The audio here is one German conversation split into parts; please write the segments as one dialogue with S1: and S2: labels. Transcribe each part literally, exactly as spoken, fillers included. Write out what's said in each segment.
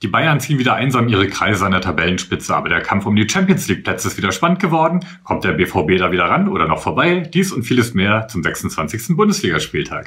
S1: Die Bayern ziehen wieder einsam ihre Kreise an der Tabellenspitze, aber der Kampf um die Champions-League-Plätze ist wieder spannend geworden. Kommt der B V B da wieder ran oder noch vorbei? Dies und vieles mehr zum sechsundzwanzigsten Bundesligaspieltag.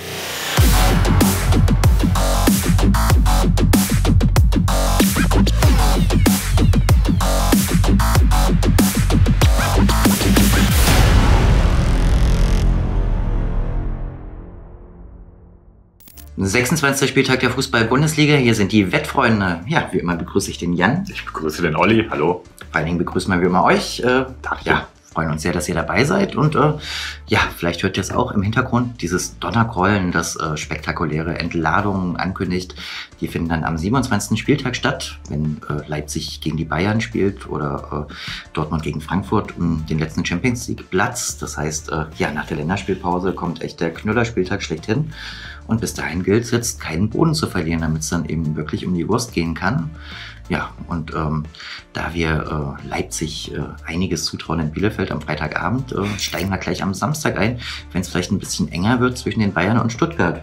S2: sechsundzwanzigster Spieltag der Fußball-Bundesliga. Hier sind die Wettfreunde. Ja, wie immer begrüße ich den Jan.
S1: Ich begrüße den Olli. Hallo.
S2: Vor allen Dingen begrüßen wir wie immer euch. Äh, ja, freuen uns sehr, dass ihr dabei seid. Und äh, ja, vielleicht hört ihr es auch im Hintergrund, dieses Donnergrollen, das äh, spektakuläre Entladungen ankündigt. Die finden dann am siebenundzwanzigsten Spieltag statt, wenn äh, Leipzig gegen die Bayern spielt oder äh, Dortmund gegen Frankfurt um den letzten Champions League Platz. Das heißt, äh, ja, nach der Länderspielpause kommt echt der Knüllerspieltag schlechthin. Und bis dahin gilt es jetzt, keinen Boden zu verlieren, damit es dann eben wirklich um die Wurst gehen kann. Ja, und ähm, da wir äh, Leipzig äh, einiges zutrauen in Bielefeld am Freitagabend, äh, steigen wir gleich am Samstag ein, wenn es vielleicht ein bisschen enger wird zwischen den Bayern und Stuttgart.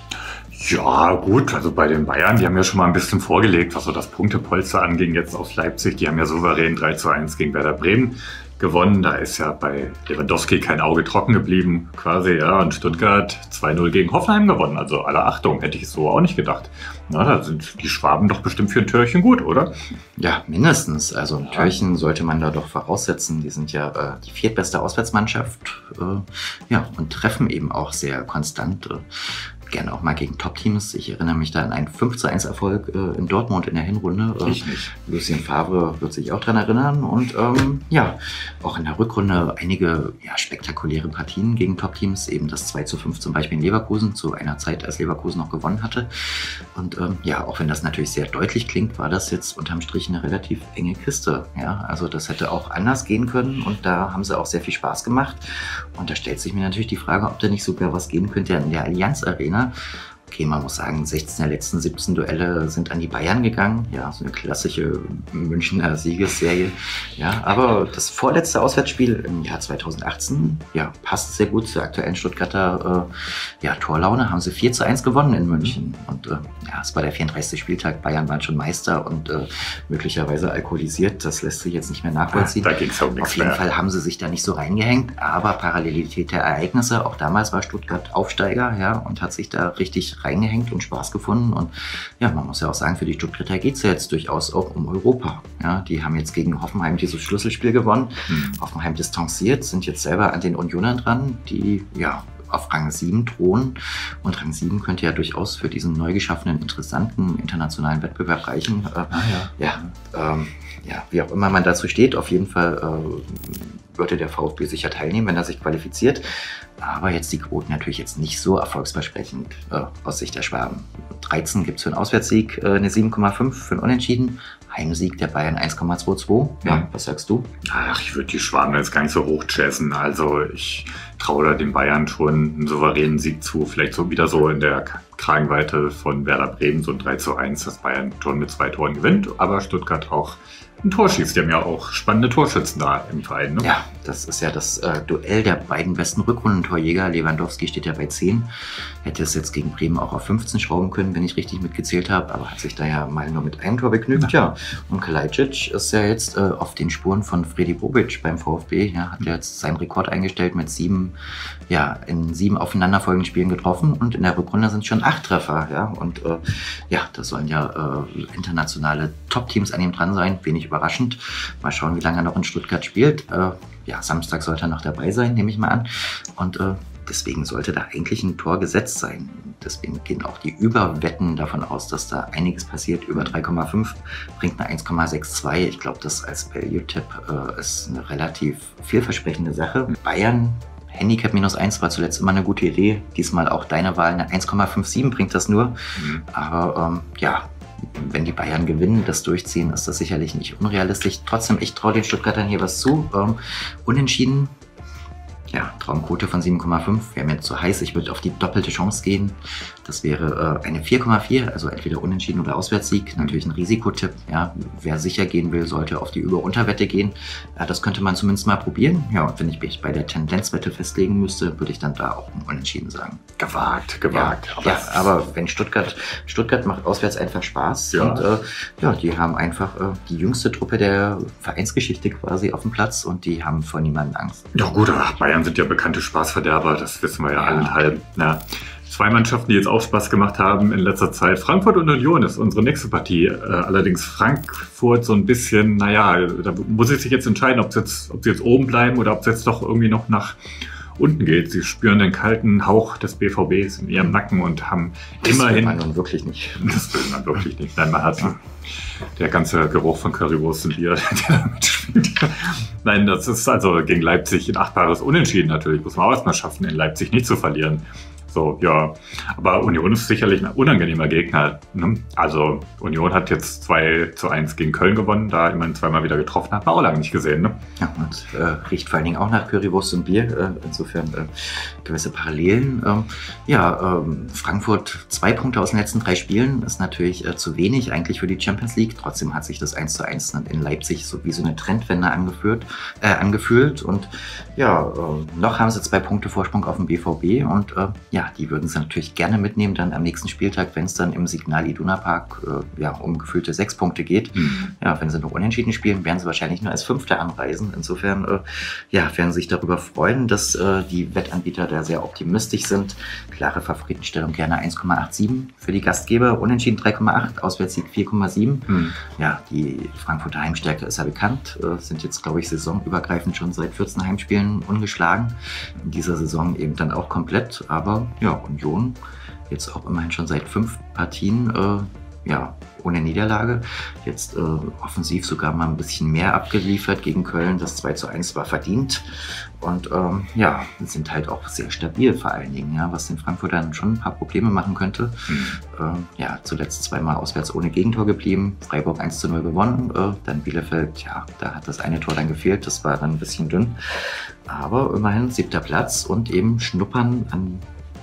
S1: Ja, gut, also bei den Bayern, die haben ja schon mal ein bisschen vorgelegt, was so das Punktepolster anging jetzt aus Leipzig. Die haben ja souverän drei zu eins gegen Werder Bremen gewonnen. Da ist ja bei Lewandowski kein Auge trocken geblieben, quasi, ja. Und Stuttgart zwei null gegen Hoffenheim gewonnen. Also alle Achtung, hätte ich so auch nicht gedacht. Na, da sind die Schwaben doch bestimmt für ein Türchen gut, oder?
S2: Ja, mindestens. Also ein Türchen sollte man da doch voraussetzen. Die sind ja äh, die viertbeste Auswärtsmannschaft, äh, ja, und treffen eben auch sehr konstant. Äh, Gerne auch mal gegen Top-Teams. Ich erinnere mich da an einen fünf zu eins Erfolg äh, in Dortmund in der Hinrunde. Äh,
S1: ich nicht.
S2: Lucien Favre wird sich auch daran erinnern. Und ähm, ja, auch in der Rückrunde einige ja, spektakuläre Partien gegen Top-Teams. Eben das zwei zu fünf zum Beispiel in Leverkusen, zu einer Zeit, als Leverkusen noch gewonnen hatte. Und ähm, ja, auch wenn das natürlich sehr deutlich klingt, war das jetzt unterm Strich eine relativ enge Kiste. Ja, also das hätte auch anders gehen können. Und da haben sie auch sehr viel Spaß gemacht. Und da stellt sich mir natürlich die Frage, ob da nicht sogar was gehen könnte in der Allianz Arena. Okay, man muss sagen, sechzehn der letzten siebzehn Duelle sind an die Bayern gegangen. Ja, so eine klassische Münchner Siegesserie. Ja, aber das vorletzte Auswärtsspiel im Jahr zweitausendachtzehn, ja, passt sehr gut zur aktuellen Stuttgarter äh, ja, Torlaune. Haben sie vier zu eins gewonnen in München. Und äh, ja, es war der vierunddreißigste Spieltag. Bayern waren schon Meister und äh, möglicherweise alkoholisiert. Das lässt sich jetzt nicht mehr nachvollziehen.
S1: Da ging's um nichts
S2: Auf jeden
S1: mehr.
S2: Fall haben sie sich da nicht so reingehängt. Aber Parallelität der Ereignisse. Auch damals war Stuttgart Aufsteiger, ja, und hat sich da richtig reingehängt und Spaß gefunden. Und ja, man muss ja auch sagen, für die Stuttgarter geht es ja jetzt durchaus auch um Europa. Ja, die haben jetzt gegen Hoffenheim dieses Schlüsselspiel gewonnen. Mhm. Hoffenheim distanziert, sind jetzt selber an den Unionern dran, die ja auf Rang sieben thronen. Und Rang sieben könnte ja durchaus für diesen neu geschaffenen, interessanten internationalen Wettbewerb reichen. Äh,
S1: ah, ja.
S2: Ja, ähm, ja, wie auch immer man dazu steht, auf jeden Fall äh, würde der VfB sicher teilnehmen, wenn er sich qualifiziert. Aber jetzt die Quoten natürlich jetzt nicht so erfolgsversprechend äh, aus Sicht der Schwaben. dreizehn gibt es für einen Auswärtssieg, äh, eine sieben Komma fünf für einen Unentschieden. Heimsieg der Bayern eins Komma zweiundzwanzig. Ja, was sagst du?
S1: Ach, ich würde die Schwaben jetzt gar nicht so hoch chassen. Also ich traue da den Bayern schon einen souveränen Sieg zu. Vielleicht so wieder so in der Kragenweite von Werder Bremen, so ein drei zu eins, dass Bayern schon mit zwei Toren gewinnt. Aber Stuttgart auch ein Tor schießt. Die haben ja auch spannende Torschützen da im Verein. Ne?
S2: Ja, das ist ja das äh, Duell der beiden besten Rückrundentorjäger. Lewandowski steht ja bei zehn. Hätte es jetzt gegen Bremen auch auf fünfzehn schrauben können, wenn ich richtig mitgezählt habe. Aber hat sich da ja mal nur mit einem Tor begnügt. Ja. Und Kalajdzic ist ja jetzt äh, auf den Spuren von Fredi Bobic beim VfB. Ja, hat ja jetzt seinen Rekord eingestellt mit sieben, ja, in sieben aufeinanderfolgenden Spielen getroffen. Und in der Rückrunde sind es schon acht Treffer. Ja, und äh, ja, da sollen ja äh, internationale Top-Teams an ihm dran sein. Wenig überraschend. Mal schauen, wie lange er noch in Stuttgart spielt. Äh, ja, Samstag sollte er noch dabei sein, nehme ich mal an. Und äh, deswegen sollte da eigentlich ein Tor gesetzt sein. Deswegen gehen auch die Überwetten davon aus, dass da einiges passiert. Über drei Komma fünf bringt eine eins Komma zweiundsechzig. Ich glaube, das als Value-Tipp äh, ist eine relativ vielversprechende Sache. Bayern Handicap minus eins war zuletzt immer eine gute Idee. Diesmal auch deine Wahl, eine eins Komma siebenundfünfzig bringt das nur. Mhm. Aber ähm, ja, wenn die Bayern gewinnen, das durchziehen, ist das sicherlich nicht unrealistisch. Trotzdem, ich traue den Stuttgartern hier was zu. Ähm, unentschieden, Ja, Traumquote von sieben Komma fünf wäre mir zu heiß. Ich würde auf die doppelte Chance gehen. Das wäre äh, eine vier Komma vier, also entweder Unentschieden oder Auswärtssieg. Natürlich ein Risikotipp. Ja, wer sicher gehen will, sollte auf die Über-Unter-Wette gehen. Äh, das könnte man zumindest mal probieren. Ja, und wenn ich mich bei der Tendenzwette festlegen müsste, würde ich dann da auch ein Unentschieden sagen.
S1: Gewagt, gewagt.
S2: Ja, aber, ja, aber wenn Stuttgart, Stuttgart macht auswärts einfach Spaß.
S1: Ja.
S2: Und äh, ja, die haben einfach äh, die jüngste Truppe der Vereinsgeschichte quasi auf dem Platz und die haben vor niemandem Angst.
S1: Ja gut, ach, Bayern sind ja bekannte Spaßverderber, das wissen wir ja, ja. allenthalben. Ja. Zwei Mannschaften, die jetzt auch Spaß gemacht haben in letzter Zeit. Frankfurt und Union ist unsere nächste Partie. Äh, allerdings Frankfurt so ein bisschen, naja, da muss ich sich jetzt entscheiden, ob sie jetzt, ob sie jetzt oben bleiben oder ob es jetzt doch irgendwie noch nach unten geht. Sie spüren den kalten Hauch des B V Bs in ihrem Nacken und haben
S2: das
S1: immerhin...
S2: Das will man nun wirklich nicht.
S1: Das will man wirklich nicht. Nein, man hat ja. Der ganze Geruch von Currywurst und Bier, der da mitspielt. Nein, das ist also gegen Leipzig ein achtbares Unentschieden natürlich. Muss man auch erstmal schaffen, in Leipzig nicht zu verlieren. So, ja. Aber Union ist sicherlich ein unangenehmer Gegner. Ne? Also Union hat jetzt zwei zu eins gegen Köln gewonnen, da immerhin zweimal wieder getroffen, hat man auch lange nicht gesehen. Ne?
S2: Ja, und äh, riecht vor allen Dingen auch nach Currywurst und Bier. Äh, insofern äh, gewisse Parallelen. Ähm, ja, ähm, Frankfurt zwei Punkte aus den letzten drei Spielen ist natürlich äh, zu wenig eigentlich für die Champions League. Trotzdem hat sich das eins zu eins in Leipzig so wie so eine Trendwende angeführt, äh, angefühlt. Und ja, äh, noch haben sie zwei Punkte Vorsprung auf dem B V B und äh, ja, die würden sie natürlich gerne mitnehmen dann am nächsten Spieltag, wenn es dann im Signal Iduna Park äh, ja, um gefühlte sechs Punkte geht. Mhm. Ja, wenn sie noch unentschieden spielen, werden sie wahrscheinlich nur als Fünfter anreisen. Insofern äh, ja, werden sie sich darüber freuen, dass äh, die Wettanbieter da sehr optimistisch sind. Klare Favoritenstellung gerne eins Komma siebenundachtzig für die Gastgeber, unentschieden drei Komma acht, Auswärtssieg vier Komma sieben. Mhm. Ja, die Frankfurter Heimstärke ist ja bekannt, äh, sind jetzt, glaube ich, saisonübergreifend schon seit vierzehn Heimspielen ungeschlagen. In dieser Saison eben dann auch komplett, aber ja, Union jetzt auch immerhin schon seit fünf Partien äh, ja, ohne Niederlage. Jetzt äh, offensiv sogar mal ein bisschen mehr abgeliefert gegen Köln. Das zwei zu eins war verdient. Und ähm, ja, sind halt auch sehr stabil vor allen Dingen, ja, was den Frankfurtern schon ein paar Probleme machen könnte. Mhm. Ähm, ja, zuletzt zweimal auswärts ohne Gegentor geblieben. Freiburg eins zu null gewonnen. Äh, dann Bielefeld, ja, da hat das eine Tor dann gefehlt. Das war dann ein bisschen dünn. Aber immerhin siebter Platz und eben schnuppern an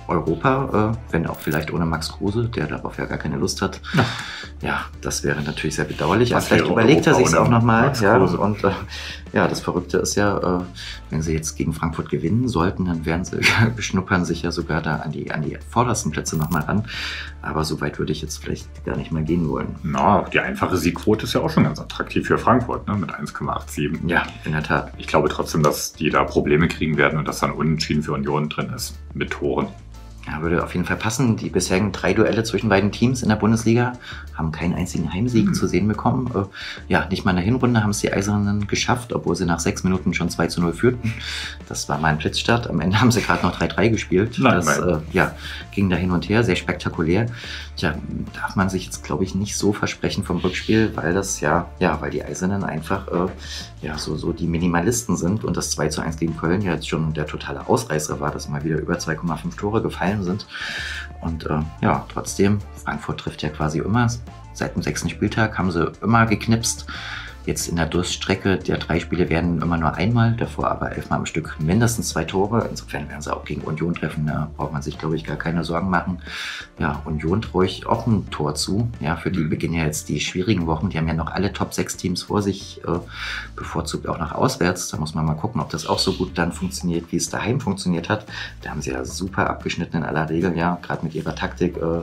S2: Europa, äh, wenn auch vielleicht ohne Max Kruse, der darauf ja gar keine Lust hat. Ja, ja, das wäre natürlich sehr bedauerlich. Aber vielleicht überlegt er sich es auch nochmal. Ja, und äh, ja, das Verrückte ist ja, äh, wenn sie jetzt gegen Frankfurt gewinnen sollten, dann werden sie beschnuppern sich ja sogar da an die, an die vordersten Plätze nochmal ran. Aber so weit würde ich jetzt vielleicht gar nicht mal gehen wollen.
S1: Na, die einfache Siegquote ist ja auch schon ganz attraktiv für Frankfurt, ne, mit eins Komma siebenundachtzig.
S2: Ja, in der Tat.
S1: Ich glaube trotzdem, dass die da Probleme kriegen werden und dass dann Unentschieden für Union drin ist mit Toren.
S2: Ja, würde auf jeden Fall passen. Die bisherigen drei Duelle zwischen beiden Teams in der Bundesliga haben keinen einzigen Heimsieg mhm. zu sehen bekommen. Äh, ja, nicht mal in der Hinrunde haben es die Eisernen geschafft, obwohl sie nach sechs Minuten schon zwei zu null führten. Das war mal ein Blitzstart. Am Ende haben sie gerade noch drei drei gespielt.
S1: Nein,
S2: das äh, ja, ging da hin und her, sehr spektakulär. Tja, darf man sich jetzt, glaube ich, nicht so versprechen vom Rückspiel, weil das ja, ja, weil die Eisernen einfach äh, ja, so, so die Minimalisten sind und das zwei zu eins gegen Köln ja jetzt schon der totale Ausreißer war, dass mal wieder über zwei Komma fünf Tore gefallen sind. Und äh, ja, trotzdem, Frankfurt trifft ja quasi immer. Seit dem sechsten Spieltag haben sie immer geknipst. Jetzt in der Durststrecke der drei Spiele werden immer nur einmal, davor aber elfmal am Stück mindestens zwei Tore. Insofern werden sie auch gegen Union treffen. Da braucht man sich, glaube ich, gar keine Sorgen machen. Ja, Union traue ich auch ein Tor zu. Ja, für die beginnen ja jetzt die schwierigen Wochen. Die haben ja noch alle Top sechs Teams vor sich, äh, bevorzugt auch nach auswärts. Da muss man mal gucken, ob das auch so gut dann funktioniert, wie es daheim funktioniert hat. Da haben sie ja super abgeschnitten in aller Regel, ja, gerade mit ihrer Taktik. Äh,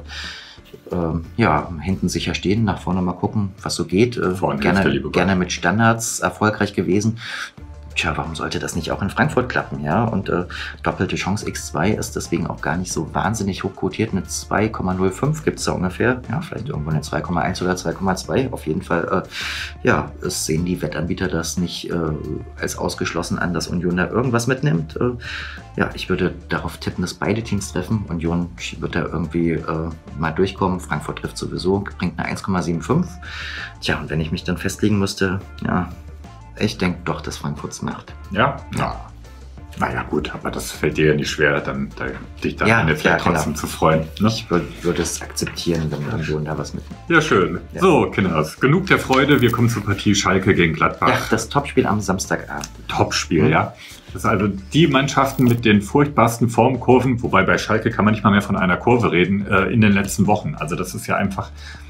S2: Ähm, ja, hinten sicher stehen, nach vorne mal gucken, was so geht. Äh, gerne, gerne mit Standards erfolgreich gewesen. Tja, warum sollte das nicht auch in Frankfurt klappen, ja? Und äh, doppelte Chance X zwei ist deswegen auch gar nicht so wahnsinnig hoch quotiert. Mit zwei Komma null fünf gibt es da ungefähr. Ja, vielleicht irgendwo eine zwei Komma eins oder zwei Komma zwei. Auf jeden Fall, äh, ja, es sehen die Wettanbieter das nicht äh, als ausgeschlossen an, dass Union da irgendwas mitnimmt. Äh, ja, ich würde darauf tippen, dass beide Teams treffen. Union wird da irgendwie äh, mal durchkommen. Frankfurt trifft sowieso, bringt eine eins Komma fünfundsiebzig. Tja, und wenn ich mich dann festlegen müsste, ja, ich denke doch, dass Frankfurt's macht.
S1: Ja? Ja. Naja gut, aber das fällt dir ja nicht schwer, dann, da, dich dann
S2: Ja,
S1: jetzt
S2: ja,
S1: trotzdem
S2: genau.
S1: zu freuen. Ne?
S2: Ich würde würd es akzeptieren, wenn irgendwo da was mit.
S1: Ja, schön.
S2: Ja.
S1: So, Kinders, genug der Freude. Wir kommen zur Partie Schalke gegen Gladbach.
S2: Ja, das Topspiel am Samstagabend.
S1: Topspiel,
S2: Mhm.
S1: ja. Das ist also die Mannschaften mit den furchtbarsten Formkurven, wobei bei Schalke kann man nicht mal mehr von einer Kurve reden, äh, in den letzten Wochen. Also das ist ja einfach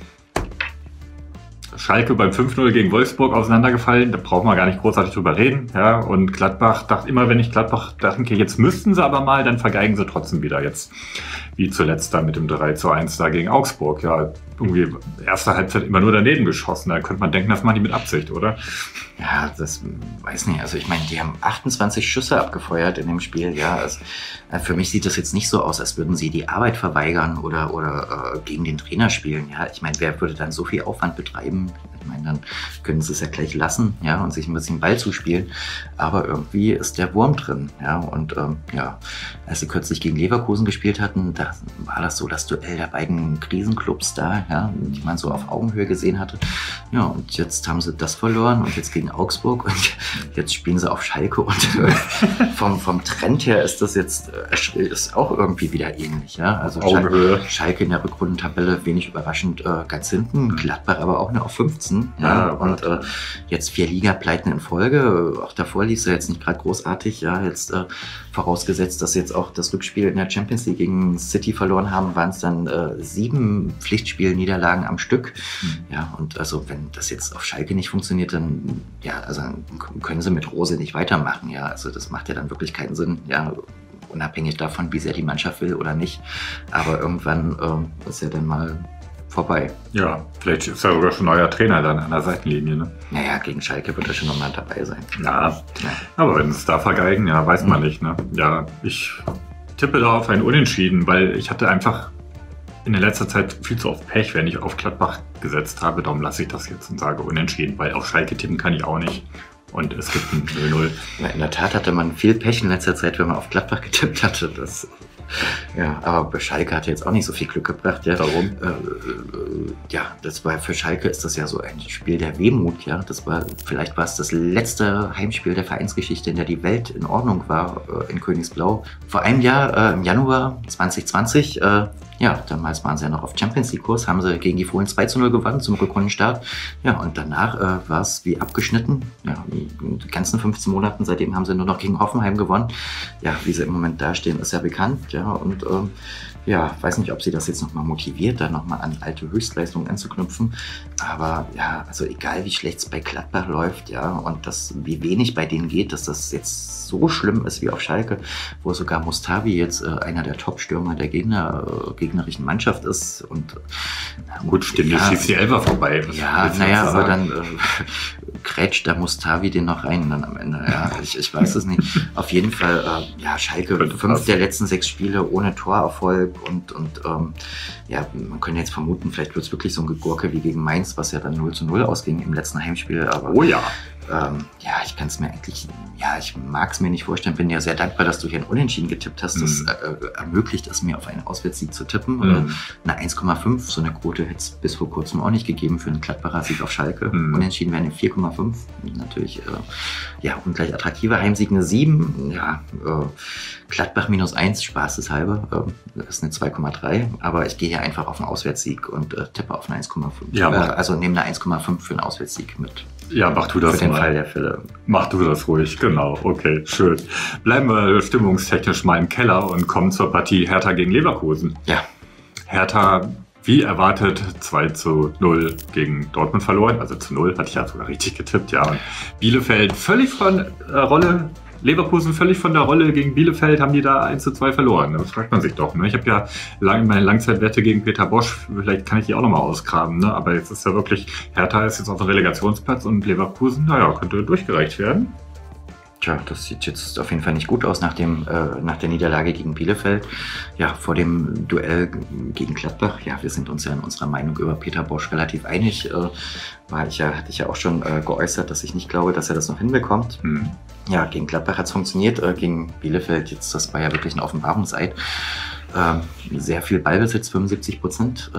S1: Schalke beim fünf null gegen Wolfsburg auseinandergefallen, da brauchen wir gar nicht großartig drüber reden. Ja, und Gladbach, dachte immer, wenn ich Gladbach dachte, jetzt müssten sie aber mal, dann vergeigen sie trotzdem wieder jetzt. Wie zuletzt da mit dem drei zu eins da gegen Augsburg. Ja, irgendwie erste Halbzeit immer nur daneben geschossen. Da könnte man denken, das machen die mit Absicht, oder?
S2: Ja, das weiß nicht. Also ich meine, die haben achtundzwanzig Schüsse abgefeuert in dem Spiel. Ja, also, äh, für mich sieht das jetzt nicht so aus, als würden sie die Arbeit verweigern oder, oder äh, gegen den Trainer spielen. Ja, ich meine, wer würde dann so viel Aufwand betreiben? Ich meine, dann können sie es ja gleich lassen, ja, und sich ein bisschen Ball zuspielen. Aber irgendwie ist der Wurm drin, ja. Und ähm, ja, als sie kürzlich gegen Leverkusen gespielt hatten, da war das so das Duell der beiden Krisenclubs da, ja, die man so auf Augenhöhe gesehen hatte. Ja, und jetzt haben sie das verloren und jetzt gegen Augsburg und jetzt spielen sie auf Schalke und äh, vom, vom Trend her ist das jetzt äh, ist auch irgendwie wieder ähnlich, ja. Also
S1: Augenhöhe.
S2: Schalke in der Rückrundentabelle wenig überraschend äh, ganz hinten, Gladbach aber auch nur auf fünfzehn. Ja,
S1: Ja,
S2: und äh, jetzt vier Liga-Pleiten in Folge. Auch davor lief es ja jetzt nicht gerade großartig. Ja, jetzt äh, vorausgesetzt, dass sie jetzt auch das Rückspiel in der Champions League gegen City verloren haben, waren es dann äh, sieben Pflichtspielniederlagen am Stück.
S1: Mhm.
S2: Ja, und also wenn das jetzt auf Schalke nicht funktioniert, dann ja, also dann können sie mit Rose nicht weitermachen. Ja, also das macht ja dann wirklich keinen Sinn. Ja, unabhängig davon, wie sehr die Mannschaft will oder nicht. Aber irgendwann äh, ist ja dann mal vorbei.
S1: Ja, vielleicht ist ja sogar schon neuer Trainer dann an der Seitenlinie, ne?
S2: Naja, gegen Schalke wird er schon nochmal dabei sein.
S1: Ja,
S2: Ja.
S1: aber wenn sie es da vergeigen, ja, weiß man
S2: Mhm.
S1: nicht, ne? Ja, ich tippe da auf ein Unentschieden, weil ich hatte einfach in der letzter Zeit viel zu oft Pech, wenn ich auf Gladbach gesetzt habe. Darum lasse ich das jetzt und sage Unentschieden, weil auf Schalke tippen kann ich auch nicht. Und es gibt ein null null.
S2: Ja, in der Tat hatte man viel Pech in letzter Zeit, wenn man auf Gladbach getippt hatte. Das, ja, aber bei Schalke hat jetzt auch nicht so viel Glück gebracht. Ja.
S1: Warum?
S2: Äh, äh, ja, das war für Schalke ist das ja so ein Spiel der Wehmut. Ja, das war vielleicht war es das letzte Heimspiel der Vereinsgeschichte, in der die Welt in Ordnung war äh, in Königsblau. Vor einem Jahr äh, im Januar zwanzig zwanzig. Äh, Ja, damals waren sie ja noch auf Champions League Kurs, haben sie gegen die Fohlen zwei zu null gewonnen zum Rückrundenstart. Ja, und danach äh, war es wie abgeschnitten. Ja, die ganzen fünfzehn Monaten, seitdem haben sie nur noch gegen Hoffenheim gewonnen. Ja, wie sie im Moment dastehen, ist ja bekannt. Ja, und ähm, ja, weiß nicht, ob sie das jetzt nochmal motiviert, da nochmal an alte Höchstleistungen anzuknüpfen. Aber ja, also egal wie schlecht es bei Gladbach läuft, ja, und das, wie wenig bei denen geht, dass das jetzt so schlimm ist wie auf Schalke, wo sogar Mustavi jetzt äh, einer der Top-Stürmer der Gegner, äh, gegnerischen Mannschaft ist. Und äh,
S1: Gut, stimmt,
S2: ja,
S1: jetzt schießt die Elfer vorbei. Was
S2: ja,
S1: willst du
S2: naja,
S1: dazu
S2: aber
S1: sagen?
S2: dann äh, grätscht der Mustavi den noch rein dann am Ende. Ja, ich, ich weiß es nicht. Auf jeden Fall, äh, ja, Schalke,
S1: Könnte
S2: fünf
S1: passen.
S2: der letzten sechs Spiele ohne Torerfolg und, und ähm, ja, man könnte jetzt vermuten, vielleicht wird es wirklich so ein Gegurke wie gegen Mainz, was ja dann null zu null ausging im letzten Heimspiel, aber
S1: Oh ja.
S2: ähm, ja, ich kann es mir eigentlich, ja, ich mag es mir nicht vorstellen. Bin ja sehr dankbar, dass du hier ein Unentschieden getippt hast. Das
S1: Mhm.
S2: äh, ermöglicht es mir, auf einen Auswärtssieg zu tippen.
S1: Mhm.
S2: Äh, eine eins Komma fünf, so eine Quote hätte es bis vor kurzem auch nicht gegeben für einen Gladbacher Sieg auf Schalke.
S1: Mhm.
S2: Unentschieden wären eine vier Komma fünf. Natürlich, äh, ja, ungleich attraktiver. Heimsieg eine sieben. Ja, äh, Gladbach minus eins, spaßeshalber, äh, das ist eine zwei Komma drei. Aber ich gehe hier einfach auf einen Auswärtssieg und äh, tippe auf eine eins Komma fünf.
S1: Ja,
S2: äh,
S1: mach-
S2: also nehme eine eins Komma fünf für einen Auswärtssieg mit.
S1: Ja, mach du
S2: Für
S1: das
S2: den
S1: mal.
S2: Fall der Fälle.
S1: Mach du das ruhig, genau. Okay, schön. Bleiben wir stimmungstechnisch mal im Keller und kommen zur Partie Hertha gegen Leverkusen.
S2: Ja.
S1: Hertha, wie erwartet, zwei zu null gegen Dortmund verloren. Also zu null, hatte ich ja sogar richtig getippt, ja. Und Bielefeld völlig von der Rolle, Leverkusen völlig von der Rolle gegen Bielefeld, haben die da eins zu zwei verloren. Das fragt man sich doch. Ne? Ich habe ja lange meine Langzeitwette gegen Peter Bosch, vielleicht kann ich die auch nochmal ausgraben. Ne? Aber jetzt ist ja wirklich, Hertha ist jetzt auf dem Relegationsplatz und Leverkusen, naja, könnte durchgereicht werden.
S2: Tja, das sieht jetzt auf jeden Fall nicht gut aus nach, dem, äh, nach der Niederlage gegen Bielefeld. Ja, vor dem Duell gegen Gladbach. Ja, wir sind uns ja in unserer Meinung über Peter Bosch relativ einig. Äh, war ich ja, hatte ich ja auch schon äh, geäußert, dass ich nicht glaube, dass er das noch hinbekommt.
S1: Hm.
S2: Ja, gegen Gladbach hat es funktioniert. Äh, gegen Bielefeld, jetzt, das war ja wirklich ein Offenbarungseid. Ähm, sehr viel Ballbesitz, fünfundsiebzig Prozent. Äh,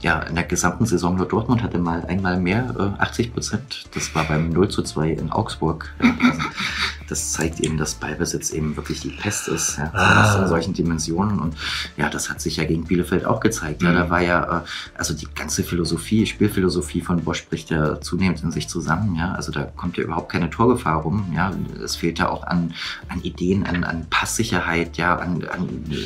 S2: ja, in der gesamten Saison nur Dortmund hatte mal einmal mehr, äh, achtzig Prozent. Das war beim null zu zwei in Augsburg. Ja, also das zeigt eben, dass Ballbesitz eben wirklich die Pest ist, ja, ah. in solchen Dimensionen. Und ja, das hat sich ja gegen Bielefeld auch gezeigt. Ja, mhm. Da war ja, äh, also die ganze Philosophie, Spielphilosophie von Bosz bricht ja zunehmend in sich zusammen. Ja, also da kommt ja überhaupt keine Torgefahr rum. Ja, es fehlt ja auch an, an Ideen, an, an Passsicherheit, ja, an, an,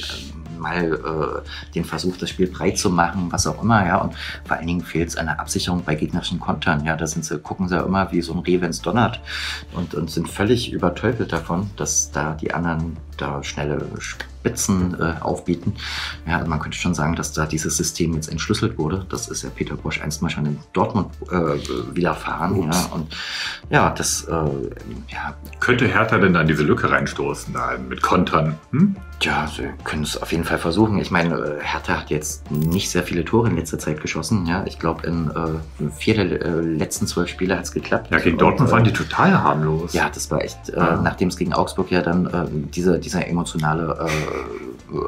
S2: an mal äh, den Versuch, das Spiel breit zu machen, was auch immer, ja, und vor allen Dingen fehlt es an der Absicherung bei gegnerischen Kontern, ja, da sind sie, gucken sie ja immer wie so ein Reh, wenn es donnert und, und sind völlig übertölpelt davon, dass da die anderen da schnelle Spitzen äh, aufbieten. Ja, man könnte schon sagen, dass da dieses System jetzt entschlüsselt wurde. Das ist ja Peter Bosz einst mal schon in Dortmund äh, widerfahren. Ja, und ja, das äh, ja.
S1: Könnte Hertha denn dann diese Lücke reinstoßen, da mit Kontern? Hm?
S2: Ja, sie können es auf jeden Fall versuchen. Ich meine, Hertha hat jetzt nicht sehr viele Tore in letzter Zeit geschossen. Ja, ich glaube, in äh, vier der äh, letzten zwölf Spiele hat es geklappt.
S1: Ja, gegen Dortmund und, waren die total harmlos.
S2: Ja, das war echt, äh, ja. nachdem es gegen Augsburg ja dann äh, diese, dieser emotionale äh,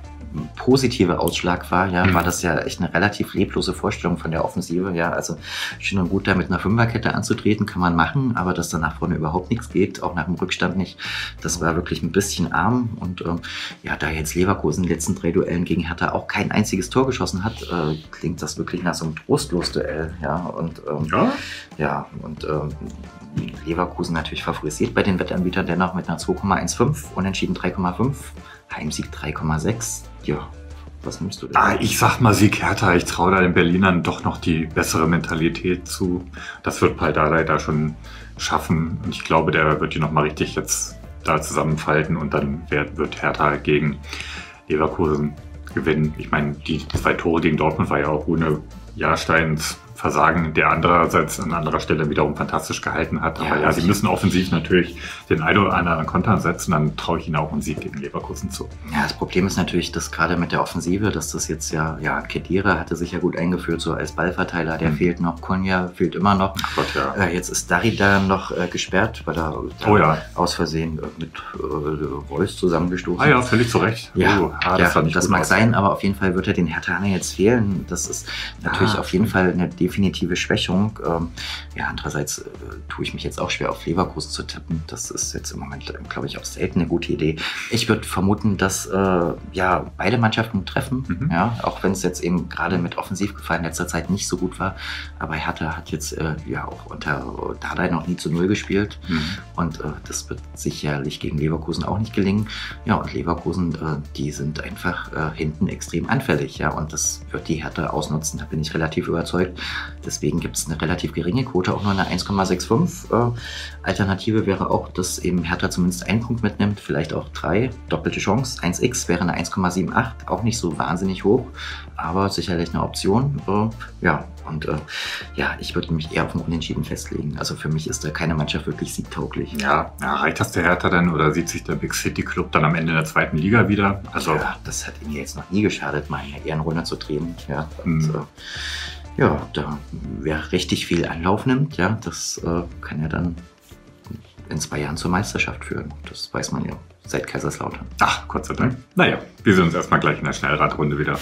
S2: positive Ausschlag war, ja, mhm. war das ja echt eine relativ leblose Vorstellung von der Offensive. Ja, also schön und gut, da mit einer Fünferkette anzutreten, kann man machen, aber dass da nach vorne überhaupt nichts geht, auch nach dem Rückstand nicht, das war wirklich ein bisschen arm. Und ähm, ja, da jetzt Leverkusen in den letzten drei Duellen gegen Hertha auch kein einziges Tor geschossen hat, äh, klingt das wirklich nach so einem Trostlos-Duell. Ja, und ähm, ja? ja, und ähm, Leverkusen natürlich favorisiert bei den Wettanbietern dennoch mit einer zwei Komma fünfzehn, Unentschieden drei Komma fünf, Heimsieg drei Komma sechs. Ja, was nimmst du denn?
S1: Ah, ich sag mal Sieg Hertha. Ich traue da den Berlinern doch noch die bessere Mentalität zu. Das wird Paldadei da schon schaffen. Und ich glaube, der wird die nochmal richtig jetzt da zusammenfalten und dann wird Hertha gegen Leverkusen gewinnen. Ich meine, die zwei Tore gegen Dortmund war ja auch ohne Jahrsteins Versagen, der andererseits an anderer Stelle wiederum fantastisch gehalten hat. Aber ja, ja sie müssen offensiv natürlich den einen oder anderen Konter setzen, dann traue ich ihnen auch einen Sieg gegen Leverkusen zu.
S2: Ja, das Problem ist natürlich, dass gerade mit der Offensive, dass das jetzt ja, ja, Khedira hatte sich ja gut eingeführt, so als Ballverteiler, der mhm. fehlt noch, Konya fehlt immer noch.
S1: Ach Gott, ja.
S2: Äh, jetzt ist Darida noch äh, gesperrt, weil er
S1: oh, ja.
S2: aus Versehen äh, mit äh, Reus zusammengestoßen.
S1: Ah ja, völlig zu Recht.
S2: Ja,
S1: oh,
S2: ah, das, ja, das mag aus. sein, aber auf jeden Fall wird er den Herthaner jetzt fehlen. Das ist natürlich ah, auf jeden Fall eine definitive Schwächung. Ähm, ja, andererseits äh, tue ich mich jetzt auch schwer auf Leverkusen zu tippen. Das ist jetzt im Moment, glaube ich, auch selten eine gute Idee. Ich würde vermuten, dass äh, ja, beide Mannschaften treffen, mhm. ja, auch wenn es jetzt eben gerade mit Offensivgefahr in letzter Zeit nicht so gut war. Aber Hertha hat jetzt äh, ja auch unter Dardai noch nie zu Null gespielt mhm. und äh, das wird sicherlich gegen Leverkusen auch nicht gelingen. Ja, und Leverkusen, äh, die sind einfach äh, hinten extrem anfällig, ja, und das wird die Hertha ausnutzen, da bin ich relativ überzeugt. Deswegen gibt es eine relativ geringe Quote, auch nur eine eins Komma fünfundsechzig. Äh, Alternative wäre auch, dass eben Hertha zumindest einen Punkt mitnimmt, vielleicht auch drei. Doppelte Chance, eins X wäre eine eins Komma achundsiebzig, auch nicht so wahnsinnig hoch, aber sicherlich eine Option. Äh, ja, und äh, ja, ich würde mich eher auf ein Unentschieden festlegen. Also für mich ist da keine Mannschaft wirklich siegtauglich.
S1: Ja, ja, reicht das der Hertha dann oder sieht sich der Big City Club dann am Ende in der zweiten Liga wieder?
S2: Also ja, das hat ihm jetzt noch nie geschadet, mal eine Ehrenrunde zu drehen. Ja, und, mhm. äh, ja, da wer richtig viel Anlauf nimmt, ja, das äh, kann ja dann in zwei Jahren zur Meisterschaft führen. Das weiß man ja seit Kaiserslautern.
S1: Ach, Gott sei Dank. Naja, wir sehen uns erstmal gleich in der Schnellradrunde wieder.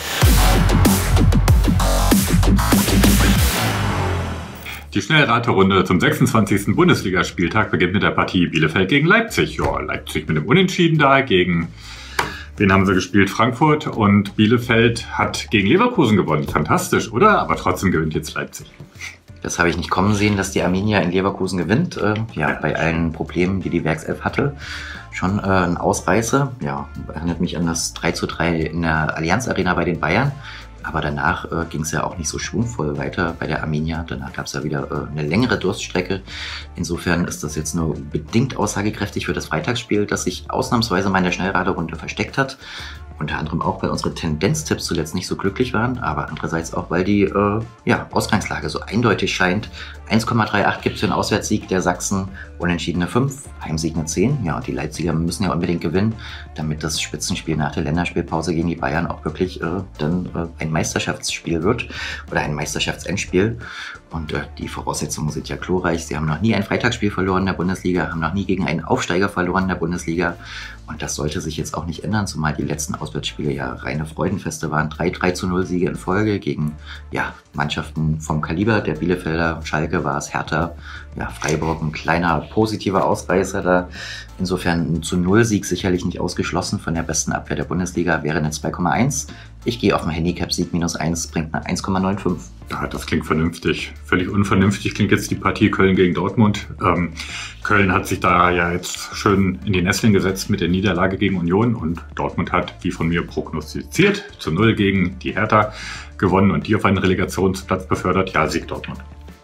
S1: Die Schnellraterunde zum sechsundzwanzigsten Bundesligaspieltag beginnt mit der Partie Bielefeld gegen Leipzig. Ja, Leipzig mit dem Unentschieden da gegen... Wen haben sie gespielt? Frankfurt, und Bielefeld hat gegen Leverkusen gewonnen. Fantastisch, oder? Aber trotzdem gewinnt jetzt Leipzig.
S2: Das habe ich nicht kommen sehen, dass die Arminia in Leverkusen gewinnt. Äh, ja, ja, bei allen Problemen, die die Werkself hatte. Schon äh, ein Ausreißer. Ja, erinnert mich an das drei zu drei in der Allianz Arena bei den Bayern. Aber danach äh, ging es ja auch nicht so schwungvoll weiter bei der Arminia. Danach gab es ja wieder äh, eine längere Durststrecke. Insofern ist das jetzt nur bedingt aussagekräftig für das Freitagsspiel, das sich ausnahmsweise mal in der Schnellraderunde versteckt hat. Unter anderem auch, weil unsere Tendenztipps zuletzt nicht so glücklich waren, aber andererseits auch, weil die äh, ja, Ausgangslage so eindeutig scheint. eins Komma achtunddreißig gibt es für einen Auswärtssieg der Sachsen, Unentschieden eine fünf, Heimsieg eine zehn. Ja, und die Leipziger müssen ja unbedingt gewinnen, damit das Spitzenspiel nach der Länderspielpause gegen die Bayern auch wirklich äh, dann äh, ein Meisterschaftsspiel wird oder ein Meisterschaftsendspiel. Und äh, die Voraussetzungen sind ja glorreich. Sie haben noch nie ein Freitagsspiel verloren in der Bundesliga, haben noch nie gegen einen Aufsteiger verloren in der Bundesliga. Und das sollte sich jetzt auch nicht ändern, zumal die letzten Auswärtsspiele ja reine Freudenfeste waren. Drei drei zu null Siege in Folge gegen ja, Mannschaften vom Kaliber der Bielefelder. Schalke war es, Hertha, ja, Freiburg, ein kleiner positiver Ausreißer da. Insofern ein zu null Sieg sicherlich nicht ausgeschlossen von der besten Abwehr der Bundesliga, wäre eine zwei Komma eins. Ich gehe auf einen Handicap-Sieg minus eins, bringt eine eins Komma fünfundneunzig.
S1: Ja, das klingt vernünftig. Völlig unvernünftig klingt jetzt die Partie Köln gegen Dortmund. Ähm, Köln hat sich da ja jetzt schön in die Nesseln gesetzt mit der Niederlage gegen Union und Dortmund hat, wie von mir prognostiziert, zu null gegen die Hertha gewonnen und die auf einen Relegationsplatz befördert. Ja, Sieg Dortmund.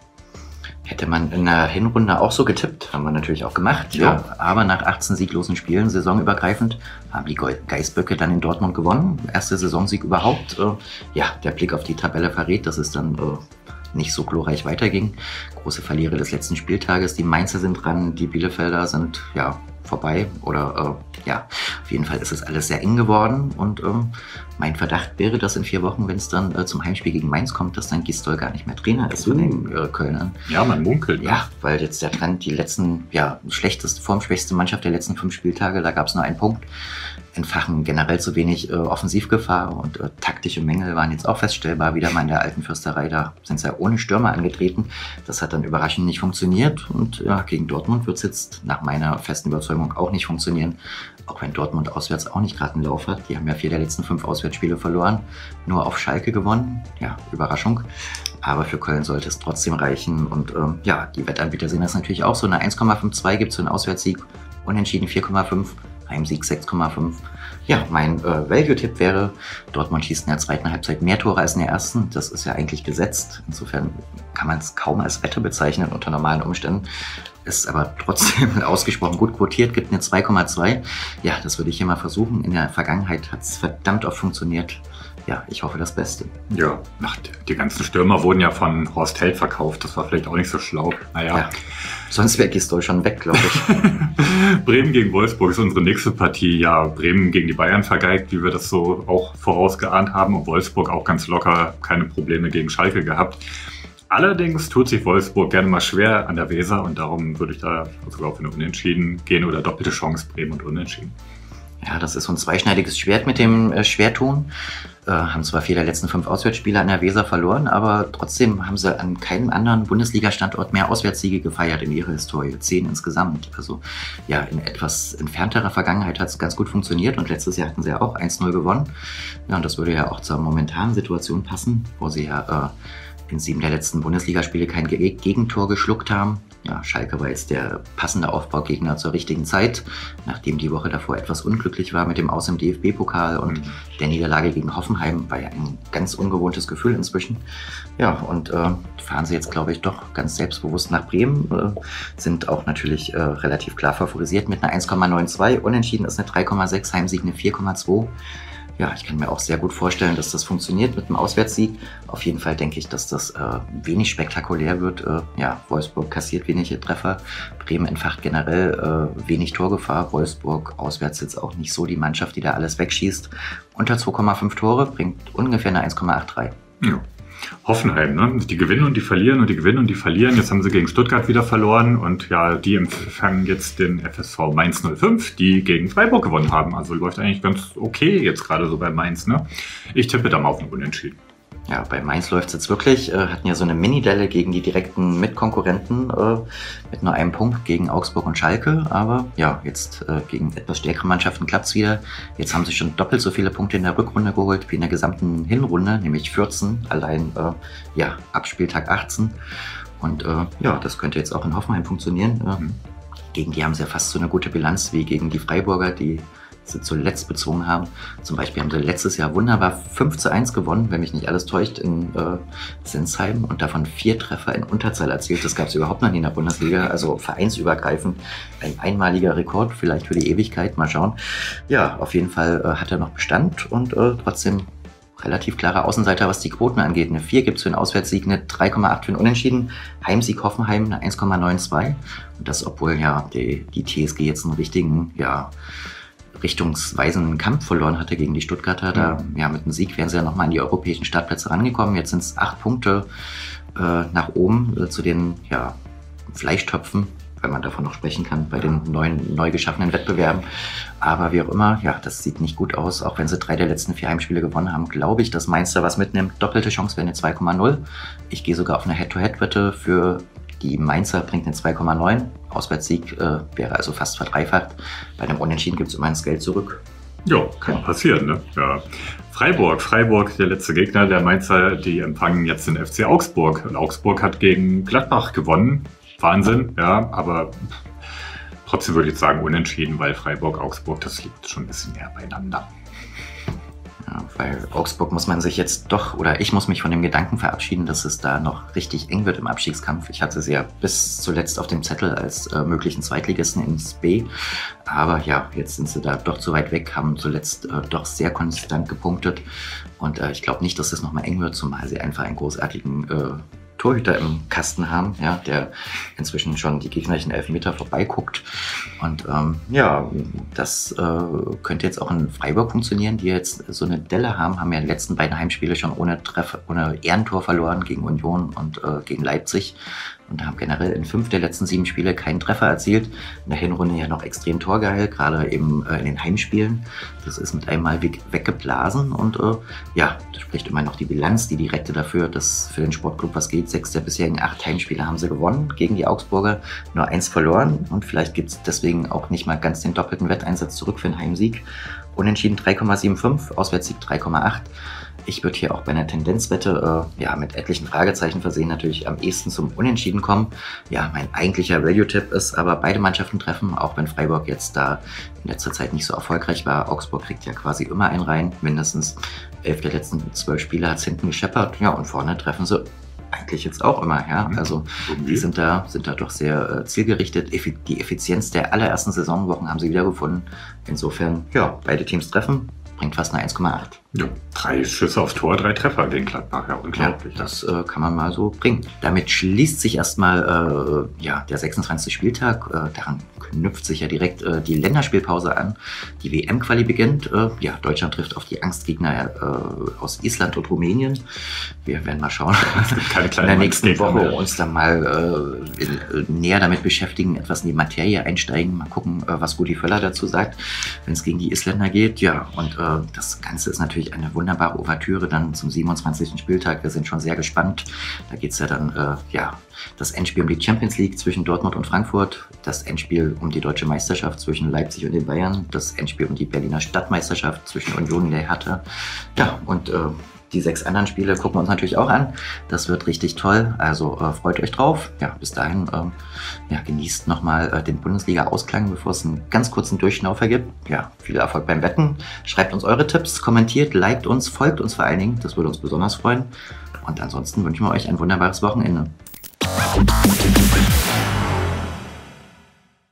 S2: Hätte man in der Hinrunde auch so getippt, haben wir natürlich auch gemacht. Ja. Ja. Aber nach achtzehn sieglosen Spielen, saisonübergreifend, haben die Geißböcke dann in Dortmund gewonnen. Erster Saisonsieg überhaupt. Ja, der Blick auf die Tabelle verrät, dass es dann nicht so glorreich weiterging. Große Verlierer des letzten Spieltages. Die Mainzer sind dran, die Bielefelder sind ja vorbei. Oder äh, ja, auf jeden Fall ist es alles sehr eng geworden. Und ähm, mein Verdacht wäre, dass in vier Wochen, wenn es dann äh, zum Heimspiel gegen Mainz kommt, dass dann Gisdol gar nicht mehr Trainer ist von den äh, Kölnern.
S1: Ja, man munkelt.
S2: Ja, weil jetzt der Trend, die letzten, ja, schlechteste, formschwächste Mannschaft der letzten fünf Spieltage, da gab es nur einen Punkt. Entfachen generell zu wenig äh, Offensivgefahr und äh, taktische Mängel waren jetzt auch feststellbar. Wieder mal in der alten Fürsterei, da sind sie ja ohne Stürmer angetreten. Das hat dann überraschend nicht funktioniert und ja, gegen Dortmund wird es jetzt nach meiner festen Überzeugung auch nicht funktionieren. Auch wenn Dortmund auswärts auch nicht gerade einen Lauf hat. Die haben ja vier der letzten fünf Auswärtsspiele verloren, nur auf Schalke gewonnen. Ja, Überraschung. Aber für Köln sollte es trotzdem reichen. Und ähm, ja, die Wettanbieter sehen das natürlich auch so. Eine eins Komma zweiundfünfzig gibt es für einen Auswärtssieg. Unentschieden vier Komma fünf. Heimsieg sechs Komma fünf. Ja, mein äh, Value-Tipp wäre, Dortmund schießt in der zweiten Halbzeit mehr Tore als in der ersten. Das ist ja eigentlich gesetzt. Insofern kann man es kaum als Wette bezeichnen unter normalen Umständen. Ist aber trotzdem ausgesprochen gut quotiert, gibt eine zwei Komma zwei. Ja, das würde ich hier mal versuchen. In der Vergangenheit hat es verdammt oft funktioniert. Ja, ich hoffe das Beste.
S1: Ja, ach, die ganzen Stürmer wurden ja von Horst Held verkauft. Das war vielleicht auch nicht so schlau. Naja. Ja,
S2: sonst wäre Gisdol schon weg, glaube ich.
S1: Bremen gegen Wolfsburg ist unsere nächste Partie. Ja, Bremen gegen die Bayern vergeigt, wie wir das so auch vorausgeahnt haben. Und Wolfsburg auch ganz locker keine Probleme gegen Schalke gehabt. Allerdings tut sich Wolfsburg gerne mal schwer an der Weser und darum würde ich da sogar auf eine Unentschieden gehen oder doppelte Chance Bremen und Unentschieden.
S2: Ja, das ist so ein zweischneidiges Schwert mit dem äh, Schwertun. Äh, haben zwar vier der letzten fünf Auswärtsspiele an der Weser verloren, aber trotzdem haben sie an keinem anderen Bundesliga-Standort mehr Auswärtssiege gefeiert in ihrer Historie. Zehn insgesamt. Also ja, in etwas entfernterer Vergangenheit hat es ganz gut funktioniert und letztes Jahr hatten sie ja auch eins null gewonnen. Ja, und das würde ja auch zur momentanen Situation passen, wo sie ja äh, in sieben der letzten Bundesligaspiele kein Ge- Gegentor geschluckt haben. Ja, Schalke war jetzt der passende Aufbaugegner zur richtigen Zeit, nachdem die Woche davor etwas unglücklich war mit dem Aus im D F B-Pokal und mhm. der Niederlage gegen Hoffenheim war ja ein ganz ungewohntes Gefühl inzwischen. Ja, und äh, fahren sie jetzt, glaube ich, doch ganz selbstbewusst nach Bremen, äh, sind auch natürlich äh, relativ klar favorisiert mit einer eins Komma zweiundneunzig, unentschieden ist eine drei Komma sechs, Heimsieg eine vier Komma zwei. Ja, ich kann mir auch sehr gut vorstellen, dass das funktioniert mit einem Auswärtssieg. Auf jeden Fall denke ich, dass das äh, wenig spektakulär wird. Äh, ja, Wolfsburg kassiert wenige Treffer, Bremen entfacht generell äh, wenig Torgefahr. Wolfsburg auswärts jetzt auch nicht so die Mannschaft, die da alles wegschießt. Unter zwei Komma fünf Tore bringt ungefähr eine eins Komma dreiundachtzig.
S1: Ja. Hoffenheim, ne? Die gewinnen und die verlieren und die gewinnen und die verlieren. Jetzt haben sie gegen Stuttgart wieder verloren und ja, die empfangen jetzt den F S V Mainz null fünf, die gegen Freiburg gewonnen haben. Also läuft eigentlich ganz okay jetzt gerade so bei Mainz, ne? Ich tippe da mal auf ein Unentschieden.
S2: Ja, bei Mainz läuft es jetzt wirklich. Äh, hatten ja so eine Mini-Delle gegen die direkten Mitkonkurrenten äh, mit nur einem Punkt gegen Augsburg und Schalke. Aber ja, jetzt äh, gegen etwas stärkere Mannschaften klappt es wieder. Jetzt haben sie schon doppelt so viele Punkte in der Rückrunde geholt wie in der gesamten Hinrunde, nämlich vierzehn, allein äh, ja, ab Spieltag achtzehn. Und äh, ja, das könnte jetzt auch in Hoffenheim funktionieren. Äh, mhm. Gegen die haben sie ja fast so eine gute Bilanz wie gegen die Freiburger, die sie zuletzt bezwungen haben. Zum Beispiel haben sie letztes Jahr wunderbar fünf zu eins gewonnen, wenn mich nicht alles täuscht, in äh, Sinsheim und davon vier Treffer in Unterzahl erzielt. Das gab es überhaupt noch nie in der Bundesliga, also vereinsübergreifend ein einmaliger Rekord, vielleicht für die Ewigkeit, mal schauen. Ja, auf jeden Fall äh, hat er noch Bestand und äh, trotzdem relativ klarer Außenseiter, was die Quoten angeht. Eine vier gibt es für einen Auswärtssieg, eine drei Komma acht für einen Unentschieden, Heimsieg Hoffenheim eine eins Komma zweiundneunzig und das, obwohl ja die, die T S G jetzt einen richtigen, ja, richtungsweisenden Kampf verloren hatte gegen die Stuttgarter. Da, ja, mit einem Sieg wären sie ja nochmal an die europäischen Startplätze rangekommen. Jetzt sind es acht Punkte äh, nach oben äh, zu den ja, Fleischtöpfen, wenn man davon noch sprechen kann, bei den neuen, neu geschaffenen Wettbewerben. Aber wie auch immer, ja, das sieht nicht gut aus. Auch wenn sie drei der letzten vier Heimspiele gewonnen haben, glaube ich, dass Mainz da was mitnimmt. Doppelte Chance wäre eine zwei Komma null. Ich gehe sogar auf eine Head-to-Head-Wette für die Mainzer, bringt eine zwei Komma neun. Auswärtssieg äh, wäre also fast verdreifacht. Bei einem Unentschieden gibt es immer das Geld zurück.
S1: Ja, kann ja passieren, ne? Ja. Freiburg, Freiburg, der letzte Gegner der Mainzer, die empfangen jetzt den F C Augsburg. Und Augsburg hat gegen Gladbach gewonnen. Wahnsinn, ja, aber trotzdem würde ich jetzt sagen unentschieden, weil Freiburg, Augsburg, das liegt schon ein bisschen mehr beieinander.
S2: Ja, weil Augsburg muss man sich jetzt doch, oder ich muss mich von dem Gedanken verabschieden, dass es da noch richtig eng wird im Abstiegskampf. Ich hatte sie ja bis zuletzt auf dem Zettel als äh, möglichen Zweitligisten ins B. Aber ja, jetzt sind sie da doch zu weit weg, haben zuletzt äh, doch sehr konstant gepunktet. Und äh, ich glaube nicht, dass es nochmal eng wird, zumal sie einfach einen großartigen äh, Torhüter im Kasten haben, ja, der inzwischen schon die gegnerischen Elfmeter vorbeiguckt. Und ähm, ja, das äh, könnte jetzt auch in Freiburg funktionieren, die jetzt so eine Delle haben, haben ja die letzten beiden Heimspiele schon ohne Treffer, ohne Ehrentor verloren gegen Union und äh, gegen Leipzig. Und haben generell in fünf der letzten sieben Spiele keinen Treffer erzielt. In der Hinrunde ja noch extrem torgeil, gerade eben äh, in den Heimspielen. Das ist mit einmal weg, weggeblasen und äh, ja, das spricht immer noch die Bilanz, die direkte dafür, dass für den Sportclub was geht. Sechs der bisherigen acht Heimspiele haben sie gewonnen gegen die Augsburger, nur eins verloren und vielleicht gibt es deswegen auch nicht mal ganz den doppelten Wetteinsatz zurück für einen Heimsieg. Unentschieden drei Komma fünfundsiebzig, Auswärtssieg drei Komma acht. Ich würde hier auch bei einer Tendenzwette äh, ja, mit etlichen Fragezeichen versehen natürlich am ehesten zum Unentschieden kommen. Ja, mein eigentlicher Value-Tipp ist aber beide Mannschaften treffen, auch wenn Freiburg jetzt da in letzter Zeit nicht so erfolgreich war. Augsburg kriegt ja quasi immer einen rein, mindestens elf der letzten zwölf Spiele hat es hinten gescheppert. Ja, und vorne treffen sie eigentlich jetzt auch immer, ja. Also die sind da, sind da doch sehr äh, zielgerichtet. Effi- die Effizienz der allerersten Saisonwochen haben sie wiedergefunden. Insofern, ja, beide Teams treffen. Bringt fast eine eins Komma acht.
S1: Ja, drei Schüsse aufs Tor, drei Treffer gegen Gladbach. Ja, unglaublich.
S2: Ja, das äh, kann man mal so bringen. Damit schließt sich erstmal äh, ja, der sechsundzwanzigste Spieltag. Äh, daran knüpft sich ja direkt äh, die Länderspielpause an. Die W M-Quali beginnt. Äh, ja, Deutschland trifft auf die Angstgegner äh, aus Island und Rumänien. Wir werden mal schauen,
S1: keine
S2: in der nächsten Woche mehr. uns dann mal äh, in, äh, näher damit beschäftigen, etwas in die Materie einsteigen. Mal gucken, äh, was Rudi Völler dazu sagt, wenn es gegen die Isländer geht. Ja, und äh, das Ganze ist natürlich eine wunderbare Ouvertüre dann zum siebenundzwanzigsten Spieltag. Wir sind schon sehr gespannt. Da geht es ja dann, äh, ja, das Endspiel um die Champions League zwischen Dortmund und Frankfurt, das Endspiel um die deutsche Meisterschaft zwischen Leipzig und den Bayern, das Endspiel um die Berliner Stadtmeisterschaft zwischen Union und der Hertha. Ja, und äh, die sechs anderen Spiele gucken wir uns natürlich auch an. Das wird richtig toll. Also äh, freut euch drauf. Ja, bis dahin ähm, ja, genießt nochmal äh, den Bundesliga-Ausklang, bevor es einen ganz kurzen Durchschnaufer gibt. Ja, viel Erfolg beim Wetten. Schreibt uns eure Tipps, kommentiert, liked uns, folgt uns vor allen Dingen. Das würde uns besonders freuen. Und ansonsten wünschen wir euch ein wunderbares Wochenende.